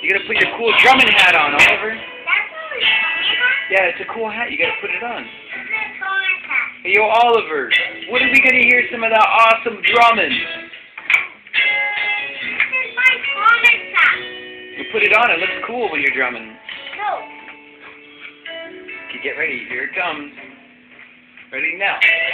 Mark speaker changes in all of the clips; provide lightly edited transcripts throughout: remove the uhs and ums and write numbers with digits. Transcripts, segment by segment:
Speaker 1: You gotta put your cool drumming hat on, Oliver.
Speaker 2: That's what we have.
Speaker 1: Yeah, it's a cool hat. You gotta put it on.
Speaker 2: This is a cool hat.
Speaker 1: Hey, yo, Oliver. When are we gonna hear some of that awesome drumming?
Speaker 2: This is my common hat.
Speaker 1: You put it on. It looks cool when you're drumming.
Speaker 2: Go.
Speaker 1: Okay, get ready. Here it comes. Ready now.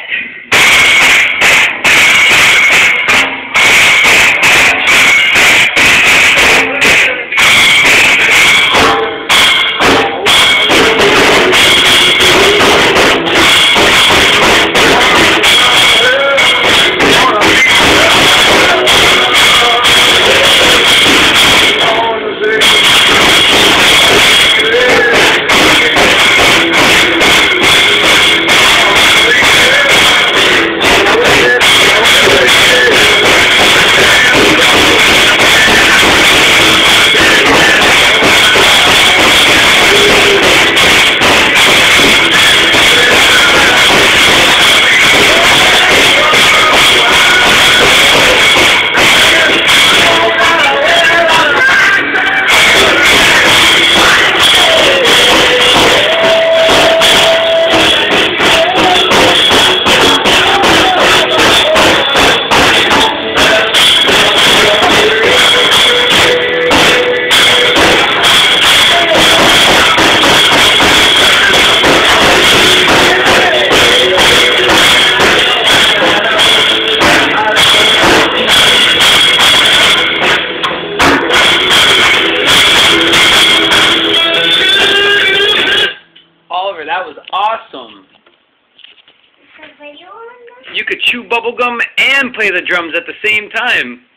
Speaker 1: Oliver, that was awesome.
Speaker 2: Is the video on this?
Speaker 1: You could chew bubble gum and play the drums at the same time.